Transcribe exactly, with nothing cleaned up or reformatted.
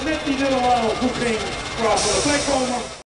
met die dubbelwal goed ging. Bravo, de plek komen.